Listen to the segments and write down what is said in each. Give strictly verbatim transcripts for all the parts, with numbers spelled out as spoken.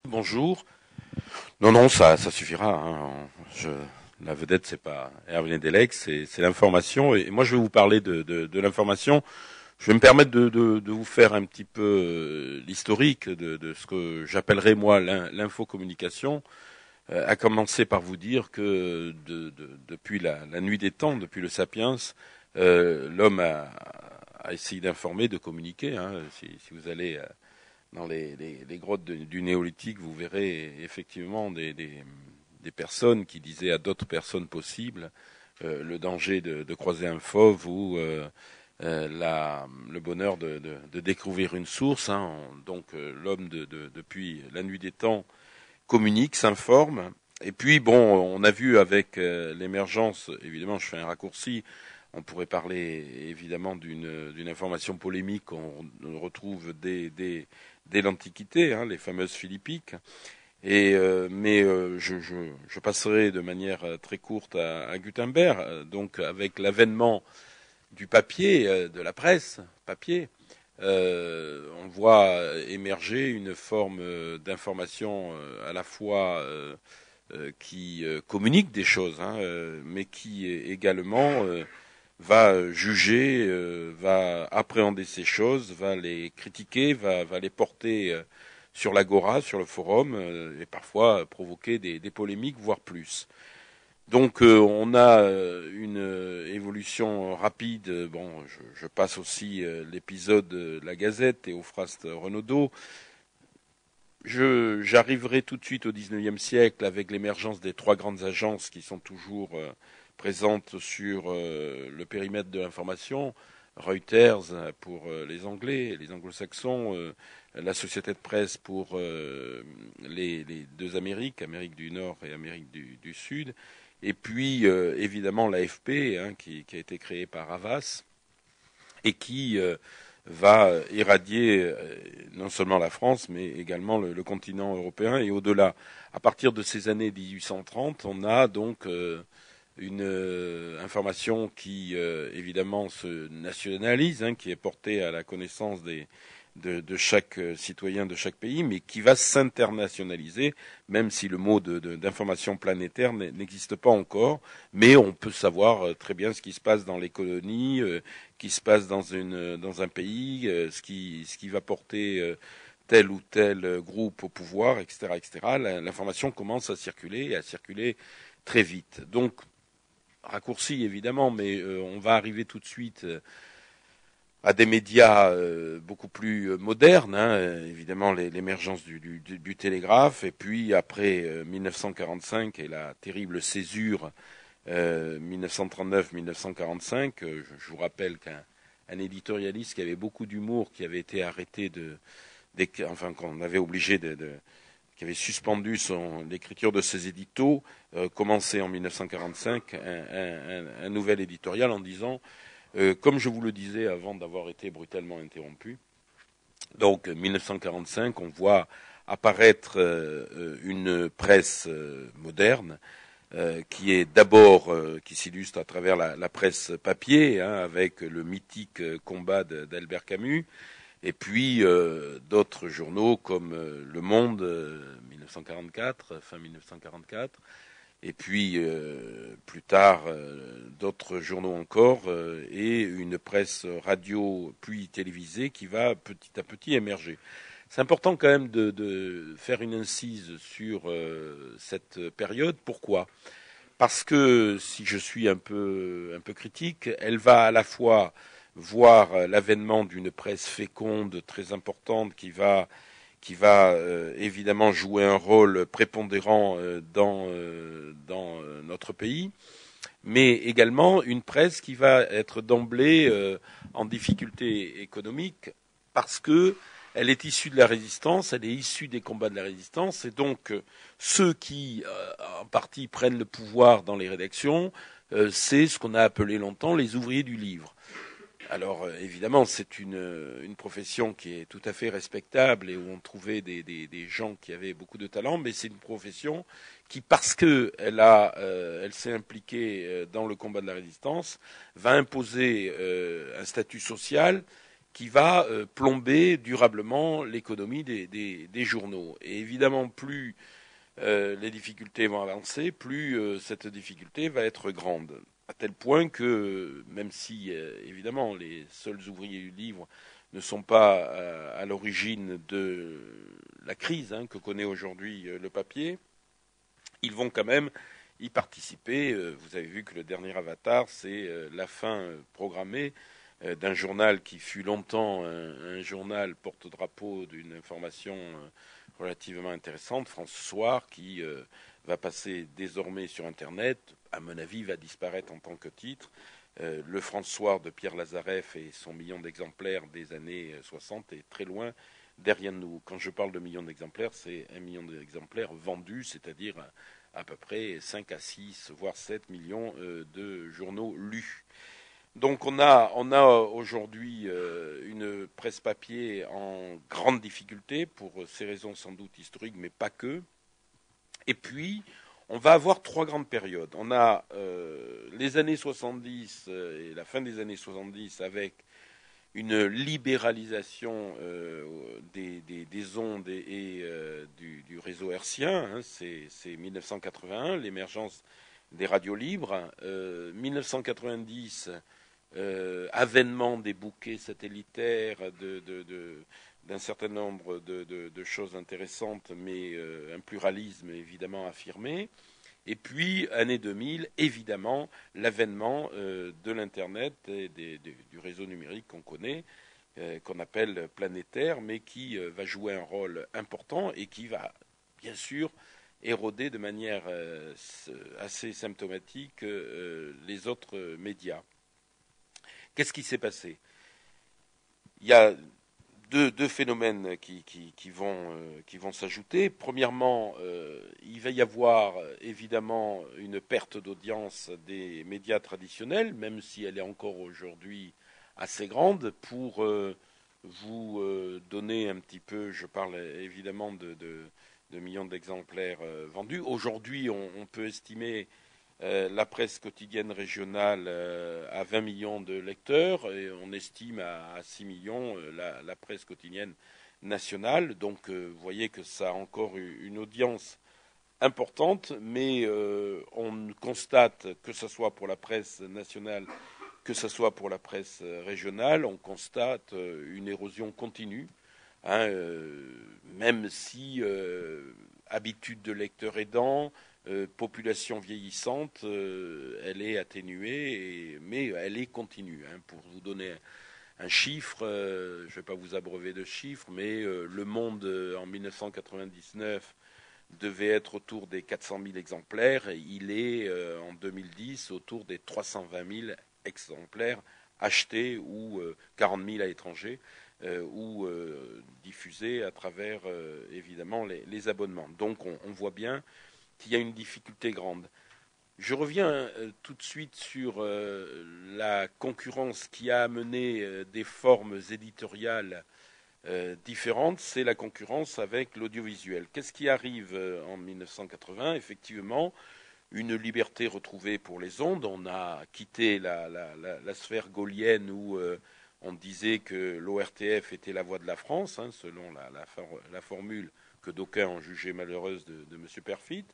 Bonjour. Non, non, ça, ça suffira. Hein. Je, la vedette, c'est pas Hervé Delec, c'est, c'est l'information. Et moi, je vais vous parler de, de, de l'information. Je vais me permettre de, de, de vous faire un petit peu euh, l'historique de, de ce que j'appellerais moi l'in, l'infocommunication. Euh, à commencer par vous dire que de, de, depuis la, la nuit des temps, depuis le Sapiens, euh, l'homme a, a essayé d'informer, de communiquer. Hein. Si, si vous allez euh, dans les, les, les grottes de, du néolithique, vous verrez effectivement des, des, des personnes qui disaient à d'autres personnes possibles euh, le danger de, de croiser un fauve ou euh, euh, la, le bonheur de, de, de découvrir une source. Hein. Donc euh, l'homme de, de, depuis la nuit des temps communique, s'informe. Et puis bon, on a vu avec euh, l'émergence, évidemment, je fais un raccourci. On pourrait parler évidemment d'une, d'une information polémique qu'on retrouve dès, dès, dès l'Antiquité, hein, les fameuses philippiques. Et euh, mais euh, je, je, je passerai de manière très courte à, à Gutenberg. Donc avec l'avènement du papier, euh, de la presse papier, euh, on voit émerger une forme euh, d'information euh, à la fois euh, euh, qui euh, communique des choses, hein, euh, mais qui également euh, va juger, euh, va appréhender ces choses, va les critiquer, va, va les porter euh, sur l'agora, sur le forum, euh, et parfois provoquer des, des polémiques, voire plus. Donc euh, on a euh, une euh, évolution rapide. Bon, je, je passe aussi euh, l'épisode de la Gazette, Théophraste Renaudot. Je, j'arriverai tout de suite au dix-neuvième siècle avec l'émergence des trois grandes agences qui sont toujours euh, présentes sur euh, le périmètre de l'information. Reuters pour euh, les Anglais, les Anglo-Saxons, euh, la Société de presse pour euh, les, les deux Amériques, Amérique du Nord et Amérique du, du Sud, et puis euh, évidemment l'A F P, hein, qui, qui a été créée par Havas et qui euh, va irradier euh, non seulement la France, mais également le, le continent européen et au-delà. À partir de ces années dix-huit cent trente, on a donc euh, une euh, information qui euh, évidemment se nationalise, hein, qui est portée à la connaissance des, de, de chaque citoyen de chaque pays, mais qui va s'internationaliser, même si le mot de, de, d'information planétaire n'existe pas encore, mais on peut savoir très bien ce qui se passe dans les colonies, euh, qui se passe dans, une, dans un pays, euh, ce, qui, ce qui va porter euh, tel ou tel groupe au pouvoir, et cetera, et cetera. L'information commence à circuler et à circuler très vite. Donc, raccourci évidemment, mais euh, on va arriver tout de suite euh, à des médias euh, beaucoup plus euh, modernes, hein, euh, évidemment les, l'émergence du, du, du télégraphe, et puis après euh, mille neuf cent quarante-cinq et la terrible césure euh, mille neuf cent trente-neuf mille neuf cent quarante-cinq, euh, je, je vous rappelle qu'un un éditorialiste qui avait beaucoup d'humour, qui avait été arrêté de, des, enfin qu'on avait obligé de, de qui avait suspendu son, l'écriture de ses éditos, euh, commençait en mille neuf cent quarante-cinq un, un, un, un nouvel éditorial en disant, euh, comme je vous le disais avant d'avoir été brutalement interrompu, donc mille neuf cent quarante-cinq, on voit apparaître euh, une presse euh, moderne, euh, qui est d'abord, euh, qui s'illustre à travers la, la presse papier, hein, avec le mythique euh, combat de, d'Albert Camus, et puis euh, d'autres journaux comme euh, Le Monde, euh, mille neuf cent quarante-quatre, fin mille neuf cent quarante-quatre, et puis euh, plus tard euh, d'autres journaux encore, euh, et une presse radio puis télévisée qui va petit à petit émerger. C'est important quand même de, de faire une incise sur euh, cette période. Pourquoi ? Parce que si je suis un peu, un peu critique, elle va à la fois voir l'avènement d'une presse féconde très importante qui va, qui va euh, évidemment jouer un rôle prépondérant euh, dans, euh, dans euh, notre pays, mais également une presse qui va être d'emblée euh, en difficulté économique parce que elle est issue de la résistance, elle est issue des combats de la résistance, et donc euh, ceux qui, euh, en partie, prennent le pouvoir dans les rédactions, euh, c'est ce qu'on a appelé longtemps les ouvriers du livre. Alors euh, évidemment, c'est une, une profession qui est tout à fait respectable et où on trouvait des, des, des gens qui avaient beaucoup de talent, mais c'est une profession qui, parce qu'elle a, euh, elle s'est impliquée euh, dans le combat de la résistance, va imposer euh, un statut social qui va euh, plomber durablement l'économie des, des, des journaux. Et évidemment, plus euh, les difficultés vont avancer, plus euh, cette difficulté va être grande. À tel point que, même si, euh, évidemment, les seuls ouvriers du livre ne sont pas euh, à l'origine de la crise hein, que connaît aujourd'hui euh, le papier, ils vont quand même y participer. Euh, vous avez vu que le dernier avatar, c'est euh, la fin euh, programmée euh, d'un journal qui fut longtemps un, un journal porte-drapeau d'une information euh, relativement intéressante, France Soir, qui euh, va passer désormais sur Internet, à mon avis, va disparaître en tant que titre. Euh, le France Soir de Pierre Lazareff et son million d'exemplaires des années soixante est très loin derrière nous. Quand je parle de millions d'exemplaires, c'est un million d'exemplaires vendus, c'est-à-dire à, à peu près cinq à six, voire sept millions euh, de journaux lus. Donc on a, on a aujourd'hui euh, une presse papier en grande difficulté pour ces raisons sans doute historiques, mais pas que. Et puis, on va avoir trois grandes périodes. On a euh, les années soixante-dix euh, et la fin des années soixante-dix avec une libéralisation euh, des, des, des ondes et, et euh, du, du réseau hertzien. Hein, c'est, c'est mille neuf cent quatre-vingt-un, l'émergence des radios libres. Euh, mille neuf cent quatre-vingt-dix, euh, avènement des bouquets satellitaires, de, de, de, d'un certain nombre de, de, de choses intéressantes, mais euh, un pluralisme évidemment affirmé. Et puis, année deux mille, évidemment, l'avènement euh, de l'Internet et des, des, du réseau numérique qu'on connaît, euh, qu'on appelle planétaire, mais qui euh, va jouer un rôle important et qui va, bien sûr, éroder de manière euh, assez symptomatique euh, les autres médias. Qu'est-ce qui s'est passé ? Il y a Deux, deux phénomènes qui, qui, qui vont, euh, qui vont s'ajouter. Premièrement, euh, il va y avoir évidemment une perte d'audience des médias traditionnels, même si elle est encore aujourd'hui assez grande. Pour euh, vous euh, donner un petit peu, je parle évidemment de, de, de millions d'exemplaires euh, vendus. Aujourd'hui, on, on peut estimer Euh, la presse quotidienne régionale euh, a vingt millions de lecteurs et on estime à, à six millions euh, la, la presse quotidienne nationale. Donc euh, vous voyez que ça a encore une audience importante, mais euh, on constate, que ce soit pour la presse nationale, que ce soit pour la presse régionale, on constate euh, une érosion continue, hein, euh, même si euh, habitude de lecteur aidant, Euh, population vieillissante, euh, elle est atténuée, et, mais elle est continue. Hein. Pour vous donner un, un chiffre, euh, je ne vais pas vous abreuver de chiffres, mais euh, Le Monde euh, en mille neuf cent quatre-vingt-dix-neuf devait être autour des quatre cent mille exemplaires. Et il est euh, en deux mille dix autour des trois cent vingt mille exemplaires achetés ou euh, quarante mille à l'étranger euh, ou euh, diffusés à travers euh, évidemment les, les abonnements. Donc on, on voit bien qu'il y a une difficulté grande. Je reviens euh, tout de suite sur euh, la concurrence qui a amené euh, des formes éditoriales euh, différentes, c'est la concurrence avec l'audiovisuel. Qu'est-ce qui arrive euh, en mille neuf cent quatre-vingts ? Effectivement, une liberté retrouvée pour les ondes. On a quitté la, la, la, la sphère gaullienne où euh, on disait que l'O R T F était la voix de la France, hein, selon la, la, la formule que d'aucuns ont jugée malheureuse de, de M. Perfit.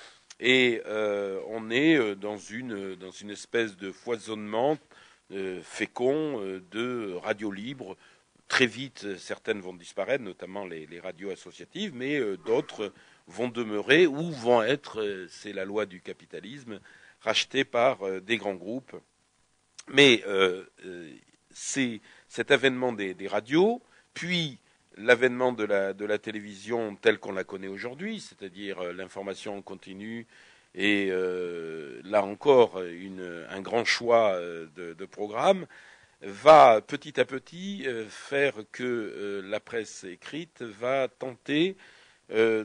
Et euh, on est dans une, dans une espèce de foisonnement euh, fécond euh, de radios libres. Très vite, certaines vont disparaître, notamment les, les radios associatives, mais euh, d'autres vont demeurer ou vont être, euh, c'est la loi du capitalisme, rachetées par euh, des grands groupes. Mais euh, euh, c'est cet avènement des, des radios, puis l'avènement de la, de la télévision telle qu'on la connaît aujourd'hui, c'est-à-dire euh, l'information en continu, et euh, là encore une, un grand choix euh, de, de programmes, va petit à petit euh, faire que euh, la presse écrite va tenter euh,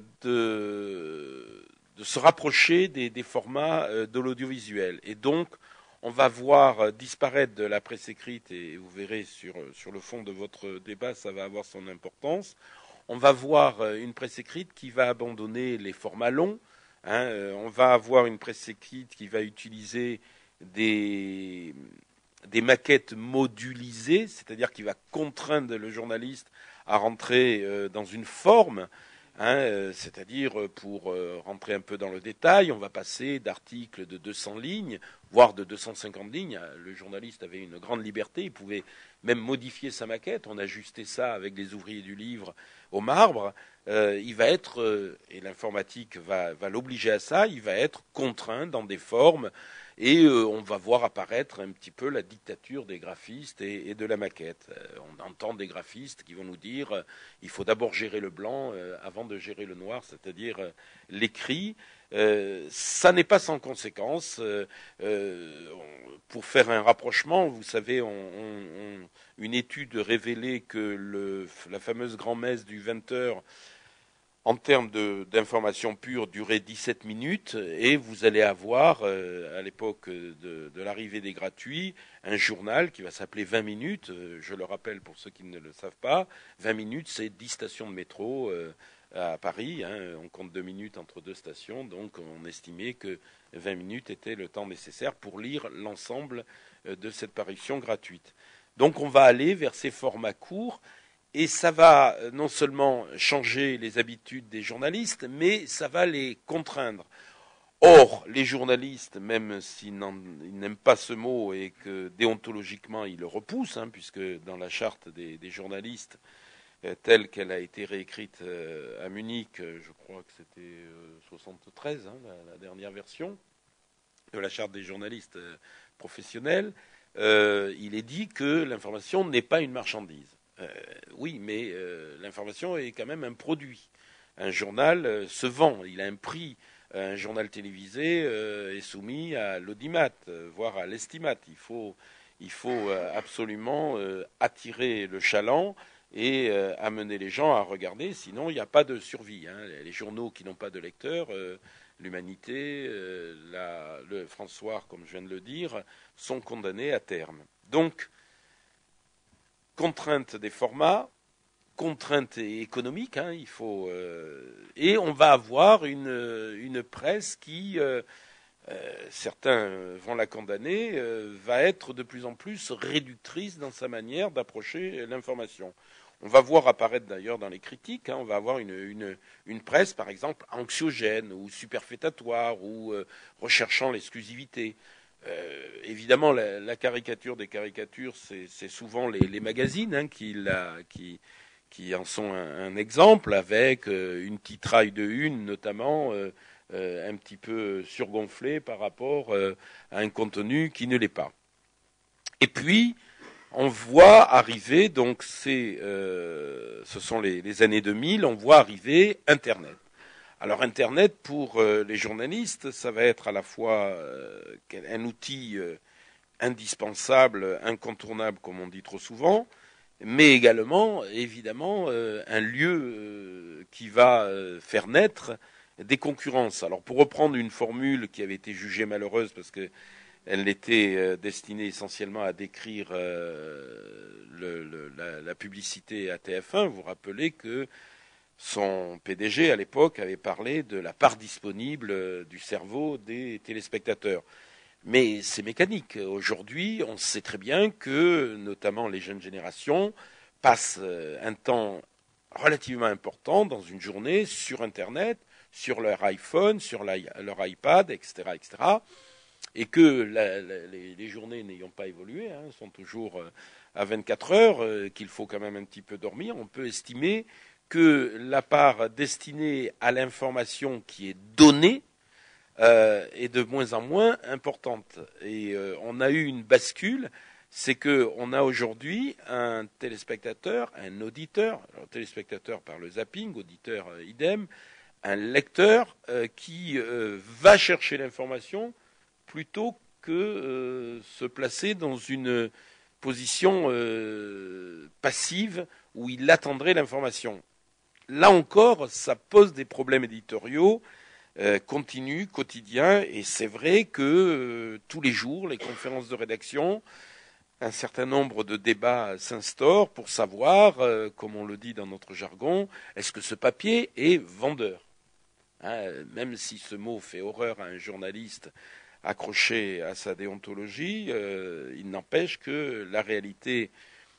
de, de se rapprocher des, des formats euh, de l'audiovisuel. Et donc, on va voir disparaître de la presse écrite, et vous verrez sur, sur le fond de votre débat, ça va avoir son importance. On va voir une presse écrite qui va abandonner les formats longs. Hein, on va avoir une presse écrite qui va utiliser des, des maquettes modulisées, c'est-à-dire qu'il va contraindre le journaliste à rentrer euh, dans une forme. Hein, euh, c'est-à-dire, pour euh, rentrer un peu dans le détail, on va passer d'articles de deux cents lignes, voire de deux cent cinquante lignes. Le journaliste avait une grande liberté, il pouvait même modifier sa maquette. On ajustait ça avec les ouvriers du livre au marbre. Euh, il va être, euh, et l'informatique va, va l'obliger à ça, il va être contraint dans des formes, et euh, on va voir apparaître un petit peu la dictature des graphistes et, et de la maquette. Euh, on entend des graphistes qui vont nous dire euh, il faut d'abord gérer le blanc euh, avant de gérer le noir, c'est-à-dire euh, l'écrit. Euh, ça n'est pas sans conséquence. Euh, euh, pour faire un rapprochement, vous savez, on, on, on, une étude révélait que le, la fameuse grand-messe du vingt heures, en termes d'information pure, durait dix-sept minutes, et vous allez avoir, euh, à l'époque de, de l'arrivée des gratuits, un journal qui va s'appeler vingt minutes. Euh, je le rappelle pour ceux qui ne le savent pas, vingt minutes, c'est dix stations de métro euh, à Paris. Hein, on compte deux minutes entre deux stations, donc on estimait que vingt minutes était le temps nécessaire pour lire l'ensemble de cette parution gratuite. Donc on va aller vers ces formats courts. Et ça va non seulement changer les habitudes des journalistes, mais ça va les contraindre. Or, les journalistes, même s'ils n'aiment pas ce mot et que déontologiquement ils le repoussent, hein, puisque dans la charte des, des journalistes, euh, telle qu'elle a été réécrite euh, à Munich, euh, je crois que c'était euh, soixante-treize, hein, la, la dernière version de la charte des journalistes euh, professionnels, euh, il est dit que l'information n'est pas une marchandise. Euh, oui, mais euh, l'information est quand même un produit. Un journal euh, se vend, il a un prix. Un journal télévisé euh, est soumis à l'audimat, euh, voire à l'estimat. Il faut, il faut euh, absolument euh, attirer le chaland et euh, amener les gens à regarder, sinon il n'y a pas de survie. Hein. Les journaux qui n'ont pas de lecteurs, euh, l'Humanité, euh, la, le François, comme je viens de le dire, sont condamnés à terme. Donc, contrainte des formats, contrainte économique, hein, il faut, euh, et on va avoir une, une presse qui, euh, euh, certains vont la condamner, euh, va être de plus en plus réductrice dans sa manière d'approcher l'information. On va voir apparaître d'ailleurs dans les critiques, hein, on va avoir une, une, une presse, par exemple, anxiogène ou superfétatoire ou euh, recherchant l'exclusivité. Euh, évidemment, la, la caricature des caricatures, c'est souvent les, les magazines hein, qui, la, qui, qui en sont un, un exemple, avec euh, une titraille de une, notamment, euh, euh, un petit peu surgonflée par rapport euh, à un contenu qui ne l'est pas. Et puis, on voit arriver, donc c'est, euh, ce sont les, les années deux mille, on voit arriver Internet. Alors Internet, pour euh, les journalistes, ça va être à la fois euh, un outil euh, indispensable, incontournable, comme on dit trop souvent, mais également, évidemment, euh, un lieu euh, qui va euh, faire naître des concurrences. Alors pour reprendre une formule qui avait été jugée malheureuse parce que elle était euh, destinée essentiellement à décrire euh, le, le, la, la publicité à T F un, vous vous rappelez que son P D G, à l'époque, avait parlé de la part disponible du cerveau des téléspectateurs. Mais c'est mécanique. Aujourd'hui, on sait très bien que, notamment les jeunes générations, passent un temps relativement important dans une journée sur Internet, sur leur iPhone, sur leur iPad, et cetera, et cetera. Et que la, la, les, les journées n'ayant pas évolué, hein, sont toujours à vingt-quatre heures, euh, qu'il faut quand même un petit peu dormir, on peut estimer que la part destinée à l'information qui est donnée euh, est de moins en moins importante. Et euh, on a eu une bascule, c'est qu'on a aujourd'hui un téléspectateur, un auditeur, alors téléspectateur par le zapping, auditeur euh, idem, un lecteur euh, qui euh, va chercher l'information plutôt que euh, se placer dans une position euh, passive où il attendrait l'information. Là encore, ça pose des problèmes éditoriaux euh, continus, quotidiens, et c'est vrai que euh, tous les jours, les conférences de rédaction, un certain nombre de débats s'instaurent pour savoir, euh, comme on le dit dans notre jargon, est-ce que ce papier est vendeur, hein, même si ce mot fait horreur à un journaliste accroché à sa déontologie. Euh, il n'empêche que la réalité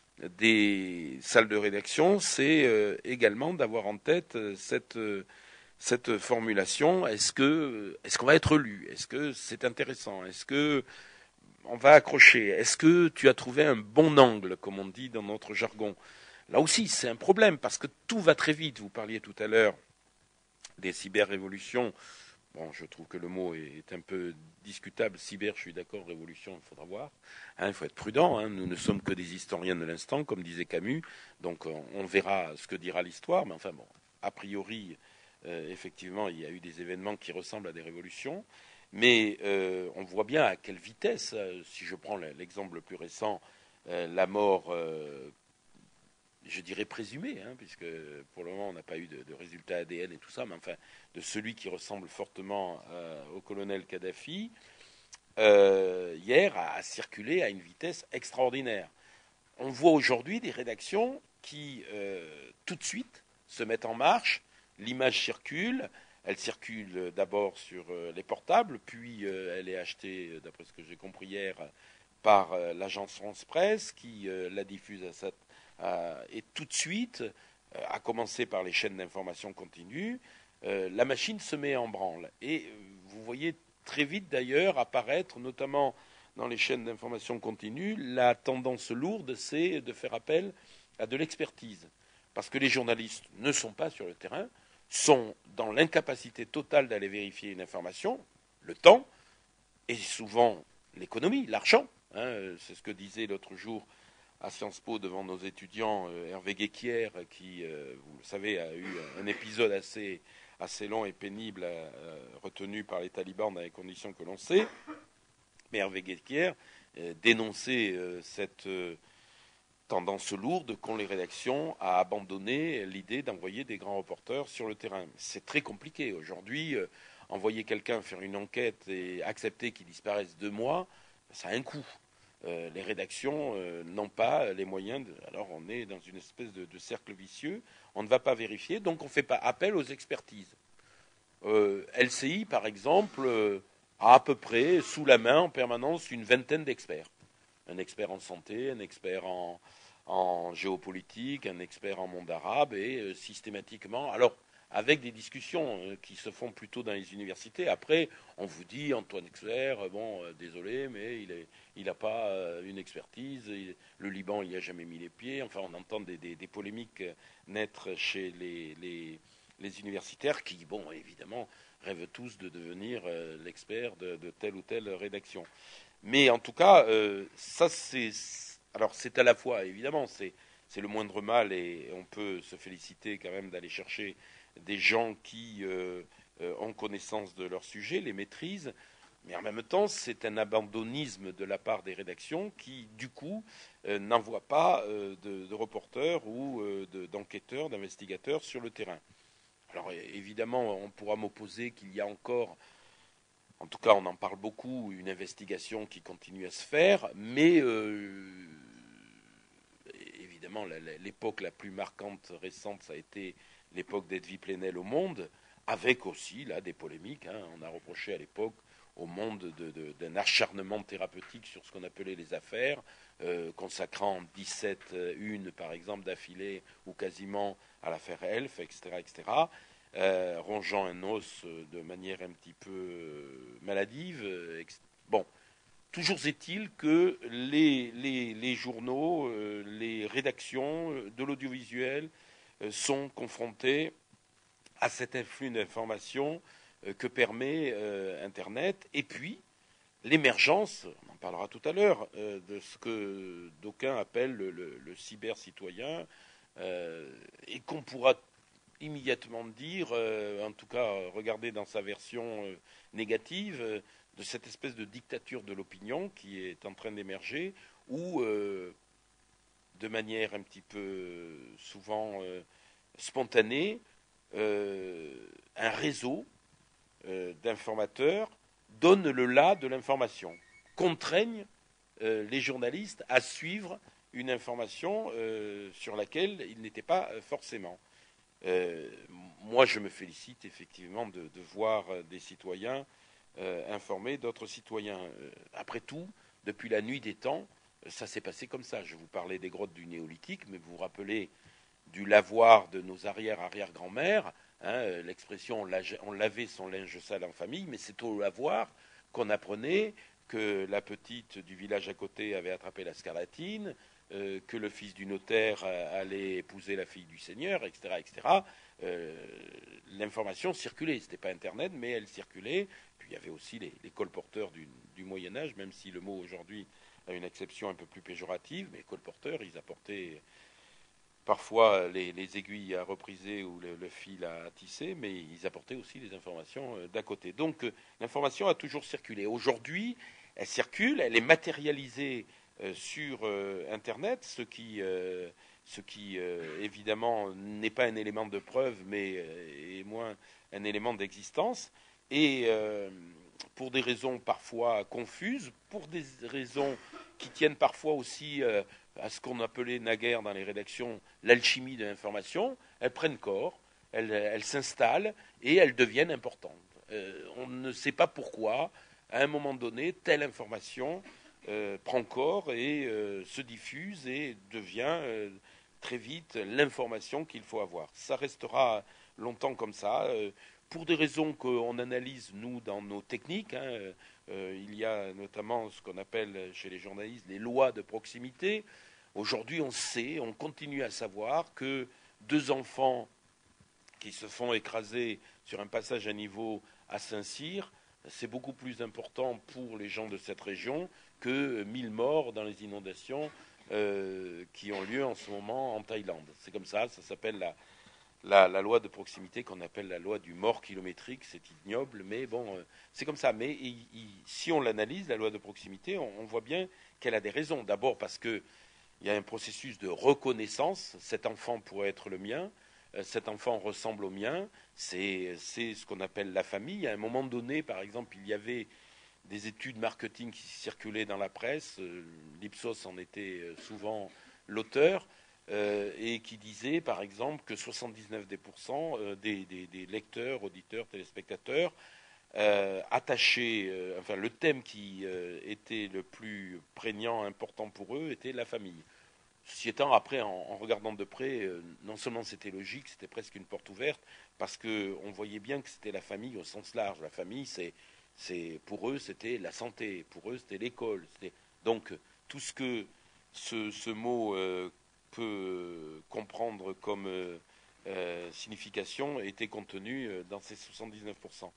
des salles de rédaction, c'est euh, également d'avoir en tête cette, cette formulation. Est-ce que, est-ce qu'on va être lu? Est-ce que c'est intéressant? Est-ce que on va accrocher? Est-ce que tu as trouvé un bon angle, comme on dit dans notre jargon? Là aussi, c'est un problème parce que tout va très vite. Vous parliez tout à l'heure des cyber-révolutions. Bon, je trouve que le mot est un peu discutable. Cyber, je suis d'accord, révolution, il faudra voir. Hein, il faut être prudent. Hein. Nous ne sommes que des historiens de l'instant, comme disait Camus. Donc, on, on verra ce que dira l'histoire. Mais enfin, bon, a priori, euh, effectivement, il y a eu des événements qui ressemblent à des révolutions. Mais euh, on voit bien à quelle vitesse, euh, si je prends l'exemple le plus récent, euh, la mort, euh, je dirais présumée, hein, puisque pour le moment on n'a pas eu de, de résultats A D N et tout ça, mais enfin de celui qui ressemble fortement euh, au colonel Kadhafi, euh, hier a, a circulé à une vitesse extraordinaire. On voit aujourd'hui des rédactions qui euh, tout de suite se mettent en marche, l'image circule. Elle circule d'abord sur euh, les portables, puis euh, elle est achetée, d'après ce que j'ai compris hier, par euh, l'agence France Presse qui euh, la diffuse à sa, à, et tout de suite, euh, à commencer par les chaînes d'information continue, euh, la machine se met en branle. Et euh, vous voyez très vite d'ailleurs apparaître, notamment dans les chaînes d'information continue, la tendance lourde, c'est de faire appel à de l'expertise. Parce que les journalistes ne sont pas sur le terrain, sont dans l'incapacité totale d'aller vérifier une information, le temps, et souvent l'économie, l'argent. Hein, c'est ce que disait l'autre jour à Sciences Po devant nos étudiants euh, Hervé Guéquière, qui, euh, vous le savez, a eu un épisode assez, assez long et pénible euh, retenu par les talibans dans les conditions que l'on sait. Mais Hervé Guéquière euh, dénonçait euh, cette... Euh, tendance lourde qu'ont les rédactions à abandonner l'idée d'envoyer des grands reporters sur le terrain. C'est très compliqué. Aujourd'hui, euh, envoyer quelqu'un faire une enquête et accepter qu'il disparaisse deux mois, ça a un coût. Euh, les rédactions euh, n'ont pas les moyens. De... Alors on est dans une espèce de, de cercle vicieux. On ne va pas vérifier, donc on ne fait pas appel aux expertises. Euh, L C I, par exemple, euh, a à peu près sous la main en permanence une vingtaine d'experts. Un expert en santé, un expert en, en géopolitique, un expert en monde arabe, et euh, systématiquement, alors avec des discussions euh, qui se font plutôt dans les universités. Après, on vous dit, Antoine Expert, euh, bon, euh, désolé, mais il n'a il pas euh, une expertise, il, le Liban, il n'y a jamais mis les pieds. Enfin, on entend des, des, des polémiques naître chez les, les, les universitaires qui, bon, évidemment, rêvent tous de devenir euh, l'expert de, de telle ou telle rédaction. Mais en tout cas, euh, ça c'est alors c'est à la fois évidemment c'est c'est le moindre mal et on peut se féliciter quand même d'aller chercher des gens qui euh, euh, ont connaissance de leur sujet, les maîtrisent, mais en même temps c'est un abandonnisme de la part des rédactions qui du coup euh, n'envoient pas euh, de, de reporters ou euh, de, d'enquêteurs, d'investigateurs sur le terrain. Alors évidemment on pourra m'opposer qu'il y a encore, en tout cas, on en parle beaucoup, une investigation qui continue à se faire, mais euh, évidemment, l'époque la plus marquante récente, ça a été l'époque d'Edwy Plenel au Monde, avec aussi là des polémiques. Hein. On a reproché à l'époque au Monde de, de, d'un acharnement thérapeutique sur ce qu'on appelait les affaires, euh, consacrant dix-sept unes, par exemple, d'affilée ou quasiment à l'affaire Elf, et cetera, et cetera. Euh, rongeant un os de manière un petit peu euh, maladive. Euh, bon, toujours est-il que les, les, les journaux, euh, les rédactions de l'audiovisuel euh, sont confrontés à cet influx d'informations euh, que permet euh, Internet, et puis l'émergence, on en parlera tout à l'heure, euh, de ce que d'aucuns appellent le, le, le cyber-citoyen, euh, et qu'on pourra immédiatement dire, euh, en tout cas regarder dans sa version euh, négative, euh, de cette espèce de dictature de l'opinion qui est en train d'émerger, où, euh, de manière un petit peu euh, souvent euh, spontanée, euh, un réseau euh, d'informateurs donne le là de l'information, contraignent euh, les journalistes à suivre une information euh, sur laquelle ils n'étaient pas euh, forcément. Euh, moi, je me félicite effectivement de, de voir des citoyens euh, informer d'autres citoyens. Euh, après tout, depuis la nuit des temps, ça s'est passé comme ça. Je vous parlais des grottes du néolithique, mais vous vous rappelez du lavoir de nos arrière-arrière-grand-mères. Hein, l'expression on lavait son linge sale en famille, mais c'est au lavoir qu'on apprenait que la petite du village à côté avait attrapé la scarlatine, euh, que le fils du notaire allait épouser la fille du seigneur, et cetera, et cetera. Euh, l'information circulait, c'était pas Internet, mais elle circulait. Puis il y avait aussi les, les colporteurs du, du Moyen Âge, même si le mot aujourd'hui a une acception un peu plus péjorative, mais colporteurs, ils apportaient parfois les, les aiguilles à repriser ou le, le fil à tisser, mais ils apportaient aussi des informations euh, d'à côté. Donc euh, l'information a toujours circulé. Aujourd'hui, elle circule, elle est matérialisée euh, sur euh, Internet, ce qui, euh, ce qui euh, évidemment n'est pas un élément de preuve, mais euh, est moins un élément d'existence. Et euh, pour des raisons parfois confuses, pour des raisons qui tiennent parfois aussi euh, à ce qu'on appelait naguère dans les rédactions l'alchimie de l'information, elles prennent corps, elles, elles s'installent et elles deviennent importantes. Euh, on ne sait pas pourquoi, à un moment donné, telle information euh, prend corps et euh, se diffuse et devient euh, très vite l'information qu'il faut avoir. Ça restera longtemps comme ça, euh, pour des raisons qu'on analyse, nous, dans nos techniques. Hein, euh, il y a notamment ce qu'on appelle chez les journalistes les lois de proximité. Aujourd'hui, on sait, on continue à savoir que deux enfants qui se font écraser sur un passage à niveau à Saint-Cyr, c'est beaucoup plus important pour les gens de cette région que mille morts dans les inondations euh, qui ont lieu en ce moment en Thaïlande. C'est comme ça, ça s'appelle la, la, la loi de proximité qu'on appelle la loi du mort kilométrique. C'est ignoble, mais bon, euh, c'est comme ça. Mais il, il, si on l'analyse, la loi de proximité, on, on voit bien qu'elle a des raisons. D'abord parce que il y a un processus de reconnaissance. Cet enfant pourrait être le mien. Cet enfant ressemble au mien. C'est, c'est ce qu'on appelle la famille. À un moment donné, par exemple, il y avait des études marketing qui circulaient dans la presse. L'Ipsos en était souvent l'auteur. Euh, et qui disait, par exemple, que soixante-dix-neuf pour cent des, des, des lecteurs, auditeurs, téléspectateurs euh, attachés, euh, enfin le thème qui euh, était le plus prégnant, important pour eux, était la famille. Ceci étant, après, en, en regardant de près, euh, non seulement c'était logique, c'était presque une porte ouverte, parce qu'on voyait bien que c'était la famille au sens large. La famille, c'est, c'est pour eux, c'était la santé, pour eux, c'était l'école. C'était... Donc, tout ce que ce, ce mot euh, peut comprendre comme euh, euh, signification était contenu euh, dans ces soixante-dix-neuf pour cent.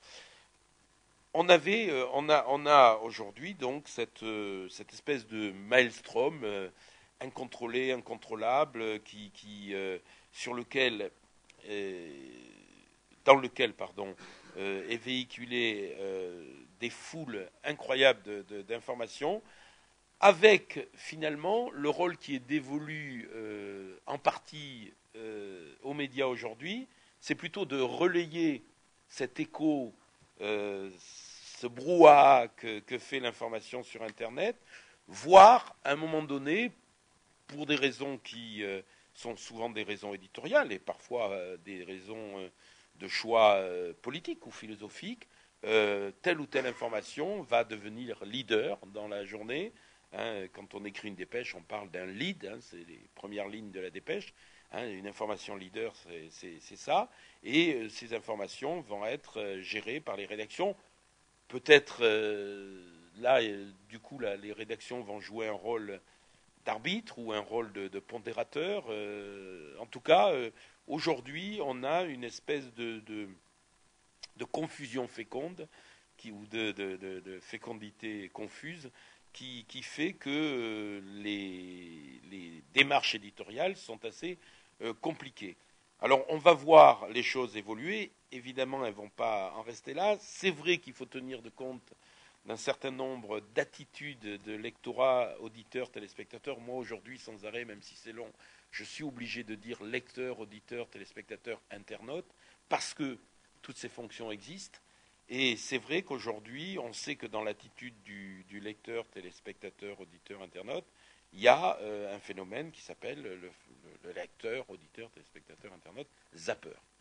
On avait, euh, on a, on a aujourd'hui donc cette, euh, cette espèce de maelstrom euh, incontrôlé, incontrôlable, euh, qui, qui euh, sur lequel, euh, dans lequel, pardon, euh, est véhiculé euh, des foules incroyables de, de, d'informations, avec finalement le rôle qui est dévolu euh, en partie euh, aux médias aujourd'hui, c'est plutôt de relayer cet écho, euh, ce brouhaha que, que fait l'information sur Internet, voire à un moment donné, pour des raisons qui euh, sont souvent des raisons éditoriales et parfois euh, des raisons euh, de choix euh, politiques ou philosophiques, euh, telle ou telle information va devenir leader dans la journée. Hein, quand on écrit une dépêche, on parle d'un lead, hein, c'est les premières lignes de la dépêche. Hein, une information leader, c'est, c'est, c'est ça. Et euh, ces informations vont être euh, gérées par les rédactions. Peut-être euh, là, euh, du coup, là, les rédactions vont jouer un rôle d'arbitre ou un rôle de, de pondérateur. Euh, en tout cas, euh, aujourd'hui, on a une espèce de, de, de confusion féconde qui, ou de, de, de, de fécondité confuse qui, qui fait que euh, les, les démarches éditoriales sont assez euh, compliquées. Alors, on va voir les choses évoluer. Évidemment, elles ne vont pas en rester là. C'est vrai qu'il faut tenir de compte d'un certain nombre d'attitudes de lectorat, auditeurs, téléspectateurs. Moi, aujourd'hui, sans arrêt, même si c'est long, je suis obligé de dire lecteur, auditeur, téléspectateur, internaute, parce que toutes ces fonctions existent. Et c'est vrai qu'aujourd'hui, on sait que dans l'attitude du, du lecteur, téléspectateur, auditeur, internaute, il y a euh, un phénomène qui s'appelle le, le, le lecteur, auditeur, téléspectateur, internaute, zapper.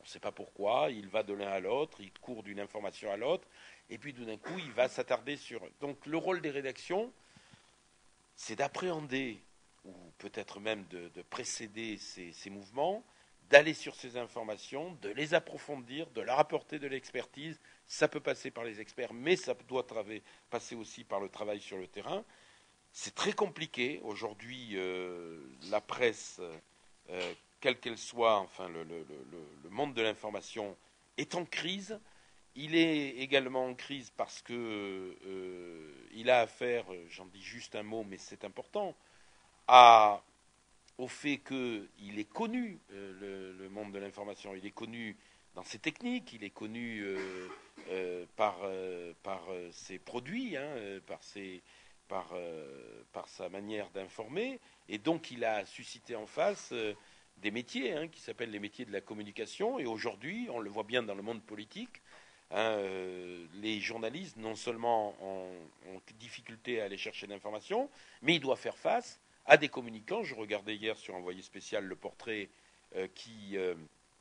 ne sait pas pourquoi, il va de l'un à l'autre, il court d'une information à l'autre, et puis tout d'un coup, il va s'attarder sur... Donc le rôle des rédactions, c'est d'appréhender, ou peut-être même de, de précéder ces, ces mouvements, d'aller sur ces informations, de les approfondir, de leur apporter de l'expertise. Ça peut passer par les experts, mais ça doit passer aussi par le travail sur le terrain. C'est très compliqué. Aujourd'hui, euh, la presse, euh, quelle qu'elle soit, enfin, le, le, le, le monde de l'information est en crise. Il est également en crise parce que euh, il a affaire, j'en dis juste un mot, mais c'est important, à, au fait qu'il est connu, euh, le, le monde de l'information, il est connu dans ses techniques, il est connu euh, euh, par, euh, par euh, ses produits, hein, euh, par, ses, par, euh, par sa manière d'informer, et donc il a suscité en face euh, des métiers hein, qui s'appellent les métiers de la communication, et aujourd'hui, on le voit bien dans le monde politique, Hein, euh, les journalistes, non seulement ont, ont difficulté à aller chercher l'information, mais ils doivent faire face à des communicants. Je regardais hier sur Envoyé spécial le portrait euh, qui euh,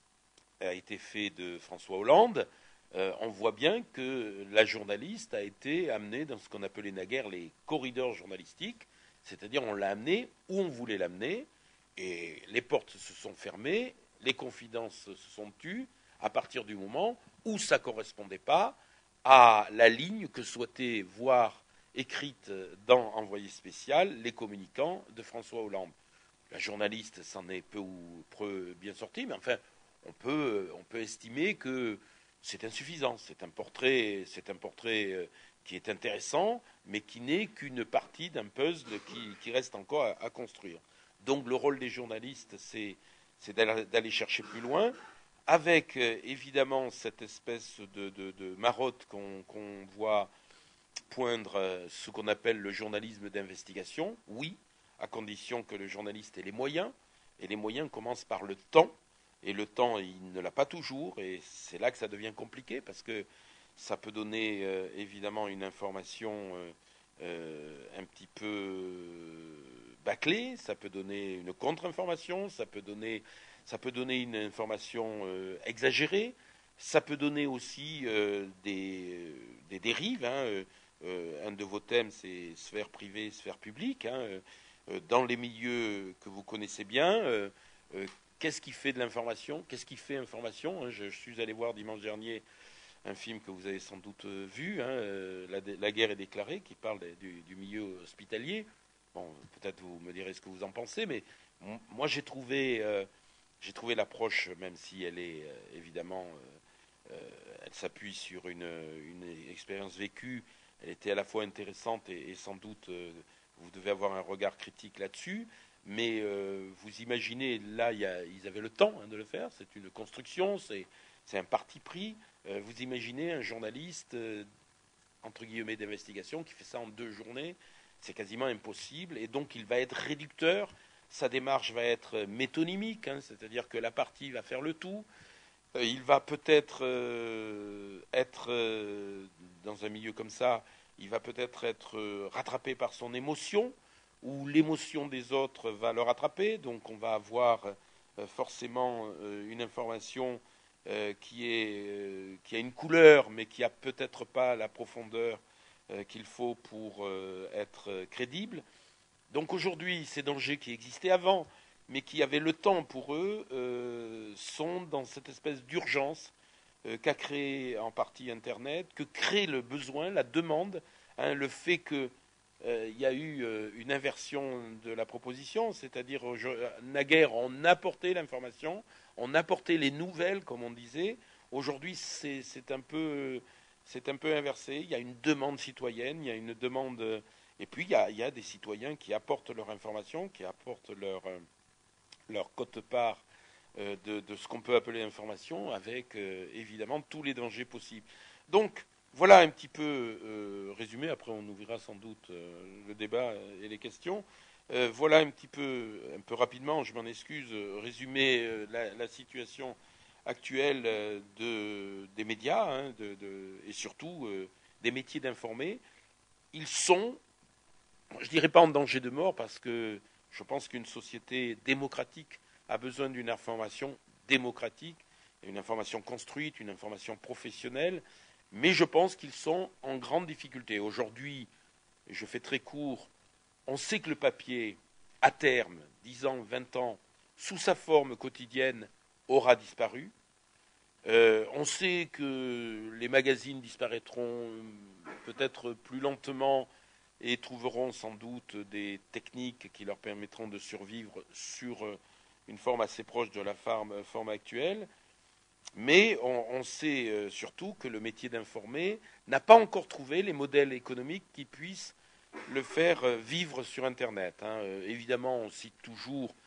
a été fait de François Hollande. Euh, on voit bien que la journaliste a été amenée dans ce qu'on appelait naguère les corridors journalistiques, c'est-à-dire on l'a amenée où on voulait l'amener, et les portes se sont fermées, les confidences se sont tues, à partir du moment où ça ne correspondait pas à la ligne que souhaitaient voir écrite dans Envoyé spécial les communicants de François Hollande. La journaliste s'en est peu ou prou bien sortie, mais enfin, on peut, on peut estimer que c'est insuffisant. C'est un portrait, c'est un portrait qui est intéressant, mais qui n'est qu'une partie d'un puzzle qui, qui reste encore à, à construire. Donc le rôle des journalistes, c'est, c'est d'aller chercher plus loin, avec euh, évidemment cette espèce de, de, de marotte qu'on qu'on voit poindre euh, ce qu'on appelle le journalisme d'investigation, oui, à condition que le journaliste ait les moyens, et les moyens commencent par le temps, et le temps, il ne l'a pas toujours, et c'est là que ça devient compliqué, parce que ça peut donner euh, évidemment une information euh, euh, un petit peu bâclée, ça peut donner une contre-information, ça peut donner... Ça peut donner une information euh, exagérée, ça peut donner aussi euh, des, des dérives. Hein. Euh, un de vos thèmes, c'est sphère privée, sphère publique. Hein. Euh, dans les milieux que vous connaissez bien, euh, euh, qu'est-ce qui fait de l'information? Qu'est-ce qui fait information? hein. je, je suis allé voir dimanche dernier un film que vous avez sans doute vu, hein, euh, la, la guerre est déclarée, qui parle de, du, du milieu hospitalier. Bon, peut-être vous me direz ce que vous en pensez, mais m- moi j'ai trouvé... Euh, J'ai trouvé l'approche, même si elle est euh, évidemment, euh, euh, elle s'appuie sur une, une expérience vécue, elle était à la fois intéressante et, et sans doute euh, vous devez avoir un regard critique là-dessus. Mais euh, vous imaginez, là, y a, ils avaient le temps hein, de le faire, c'est une construction, c'est, c'est un parti pris. Euh, vous imaginez un journaliste, euh, entre guillemets, d'investigation qui fait ça en deux journées, c'est quasiment impossible, et donc il va être réducteur. Sa démarche va être métonymique, hein, c'est-à-dire que la partie va faire le tout. Euh, il va peut-être euh, être, euh, dans un milieu comme ça, il va peut-être être euh, rattrapé par son émotion, ou l'émotion des autres va le rattraper. Donc on va avoir euh, forcément euh, une information euh, qui, est, euh, qui a une couleur, mais qui n'a peut-être pas la profondeur euh, qu'il faut pour euh, être crédible. Donc aujourd'hui, ces dangers qui existaient avant, mais qui avaient le temps pour eux, euh, sont dans cette espèce d'urgence euh, qu'a créé en partie Internet, que crée le besoin, la demande, hein, le fait qu'il euh, y a eu euh, une inversion de la proposition, c'est-à-dire euh, naguère on apportait l'information, on apportait les nouvelles, comme on disait. Aujourd'hui, c'est, c'est un peu, c'est un peu inversé. Il y a une demande citoyenne, il y a une demande. Euh, et puis, il y, a, il y a des citoyens qui apportent leur information, qui apportent leur, euh, leur quote-part euh, de, de ce qu'on peut appeler l'information, avec euh, évidemment tous les dangers possibles. Donc, voilà un petit peu euh, résumé. Après, on ouvrira sans doute euh, le débat et les questions. Euh, voilà un petit peu, un peu rapidement, je m'en excuse, résumer euh, la, la situation actuelle euh, de, des médias hein, de, de, et surtout euh, des métiers d'informer. Ils sont, je dirais pas en danger de mort, parce que je pense qu'une société démocratique a besoin d'une information démocratique une information construite, une information professionnelle, mais je pense qu'ils sont en grande difficulté. Aujourd'hui, je fais très court, on sait que le papier, à terme, dix ans, vingt ans, sous sa forme quotidienne, aura disparu. Euh, on sait que les magazines disparaîtront peut-être plus lentement et trouveront sans doute des techniques qui leur permettront de survivre sur une forme assez proche de la forme, forme actuelle. Mais on, on sait surtout que le métier d'informer n'a pas encore trouvé les modèles économiques qui puissent le faire vivre sur Internet. Hein. Euh, évidemment, on cite toujours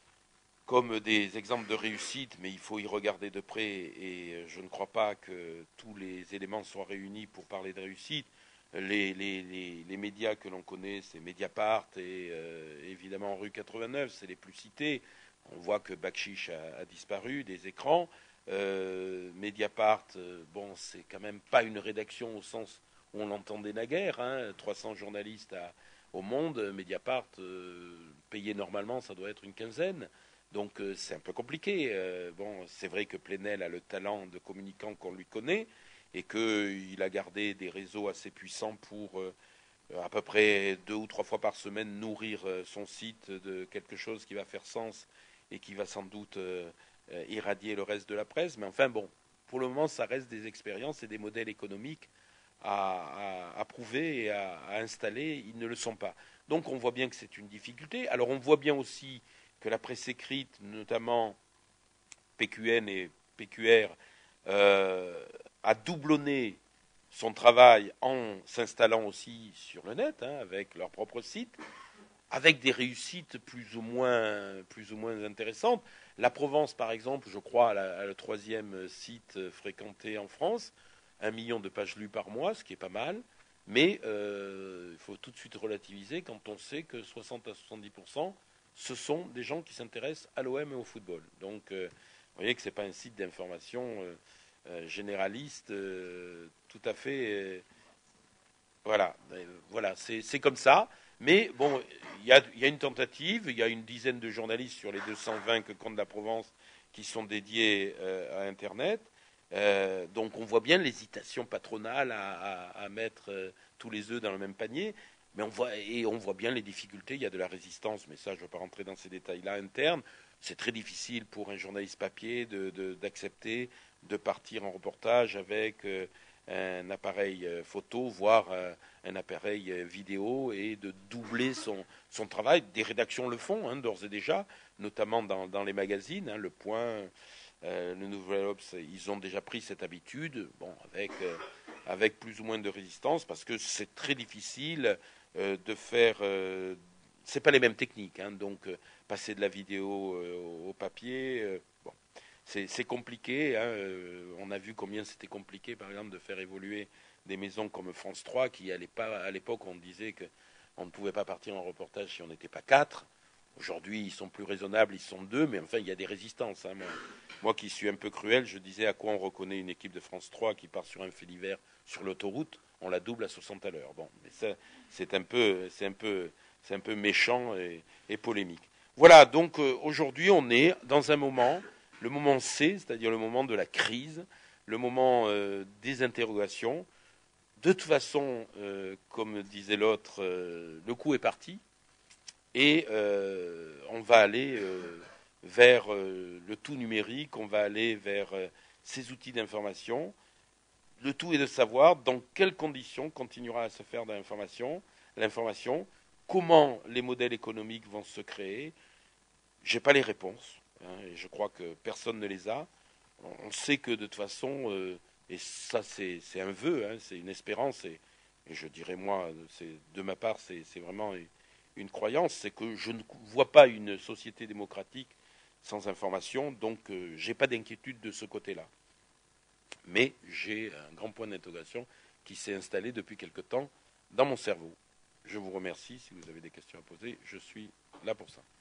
comme des exemples de réussite, mais il faut y regarder de près, et je ne crois pas que tous les éléments soient réunis pour parler de réussite. Les, les, les, les médias que l'on connaît, c'est Mediapart et euh, évidemment Rue quatre-vingt-neuf, c'est les plus cités. On voit que Bakchiche a, a disparu des écrans. Euh, Mediapart, euh, bon, c'est quand même pas une rédaction au sens où on l'entendait naguère, hein, trois cents journalistes à, au monde. Mediapart, euh, payé normalement, ça doit être une quinzaine. Donc euh, c'est un peu compliqué. Euh, bon, c'est vrai que Plenel a le talent de communicant qu'on lui connaît et qu'il a gardé des réseaux assez puissants pour euh, à peu près deux ou trois fois par semaine nourrir euh, son site de quelque chose qui va faire sens et qui va sans doute euh, euh, irradier le reste de la presse. Mais enfin bon, pour le moment, ça reste des expériences et des modèles économiques à, à, à prouver et à, à installer. Ils ne le sont pas. Donc on voit bien que c'est une difficulté. Alors on voit bien aussi que la presse écrite, notamment P Q N et P Q R, euh, a doublonné son travail en s'installant aussi sur le net, hein, avec leur propre site, avec des réussites plus ou moins, plus ou moins intéressantes. La Provence, par exemple, je crois, a le troisième site fréquenté en France, un million de pages lues par mois, ce qui est pas mal. Mais euh, il faut tout de suite relativiser quand on sait que soixante à soixante-dix pour cent ce sont des gens qui s'intéressent à l'O M et au football. Donc, euh, vous voyez que ce n'est pas un site d'information euh, euh, généraliste, euh, tout à fait. Euh, voilà, euh, voilà, c'est, c'est comme ça. Mais bon, il y a, y a une tentative. Il y a une dizaine de journalistes sur les deux cent vingt que compte la Provence qui sont dédiés euh, à Internet. Euh, donc, on voit bien l'hésitation patronale à, à, à mettre euh, tous les œufs dans le même panier. Mais on voit, et on voit bien les difficultés, il y a de la résistance, mais ça, je ne veux pas rentrer dans ces détails-là internes. C'est très difficile pour un journaliste papier de, de, d'accepter de partir en reportage avec euh, un appareil euh, photo, voire euh, un appareil euh, vidéo, et de doubler son, son travail. Des rédactions le font, hein, d'ores et déjà, notamment dans, dans les magazines, hein, Le Point, euh, le Nouvel Obs, ils ont déjà pris cette habitude, bon, avec, euh, avec plus ou moins de résistance, parce que c'est très difficile euh, de faire. Euh, c'est pas les mêmes techniques, hein, donc euh, passer de la vidéo euh, au papier, euh, bon, c'est, c'est compliqué. Hein, euh, on a vu combien c'était compliqué, par exemple, de faire évoluer des maisons comme France trois, qui à l'époque, à l'époque on disait que on ne pouvait pas partir en reportage si on n'était pas quatre. Aujourd'hui, ils sont plus raisonnables, ils sont deux, mais enfin, il y a des résistances. Hein. Moi, moi qui suis un peu cruel, je disais à quoi on reconnaît une équipe de France trois qui part sur un fait divers sur l'autoroute, on la double à soixante à l'heure. Bon, mais ça, c'est un peu, c'est un peu, c'est un peu méchant et, et polémique. Voilà, donc euh, aujourd'hui, on est dans un moment, le moment C, c'est-à-dire le moment de la crise, le moment euh, des interrogations. De toute façon, euh, comme disait l'autre, euh, le coup est parti. Et euh, on va aller euh, vers euh, le tout numérique, on va aller vers euh, ces outils d'information. Le tout est de savoir dans quelles conditions continuera à se faire de l'information, l'information, comment les modèles économiques vont se créer. Je n'ai pas les réponses, hein, et je crois que personne ne les a. On sait que de toute façon, euh, et ça c'est, c'est un vœu, hein, c'est une espérance, et, et je dirais moi, c'est, de ma part, c'est, c'est vraiment une croyance, c'est que je ne vois pas une société démocratique sans information, donc euh, je n'ai pas d'inquiétude de ce côté-là. Mais j'ai un grand point d'interrogation qui s'est installé depuis quelque temps dans mon cerveau. Je vous remercie. Si vous avez des questions à poser, je suis là pour ça.